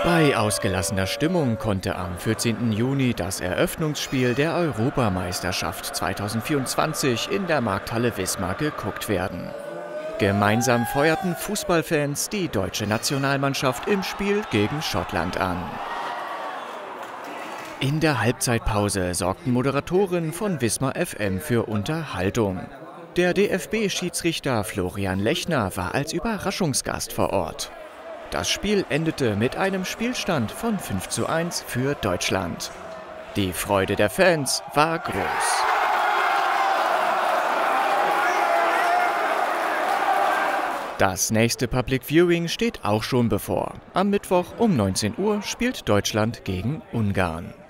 Bei ausgelassener Stimmung konnte am 14. Juni das Eröffnungsspiel der Europameisterschaft 2024 in der Markthalle Wismar geguckt werden. Gemeinsam feuerten Fußballfans die deutsche Nationalmannschaft im Spiel gegen Schottland an. In der Halbzeitpause sorgten Moderatoren von Wismar FM für Unterhaltung. Der DFB-Schiedsrichter Florian Lechner war als Überraschungsgast vor Ort. Das Spiel endete mit einem Spielstand von 5:1 für Deutschland. Die Freude der Fans war groß. Das nächste Public Viewing steht auch schon bevor. Am Mittwoch um 19 Uhr spielt Deutschland gegen Ungarn.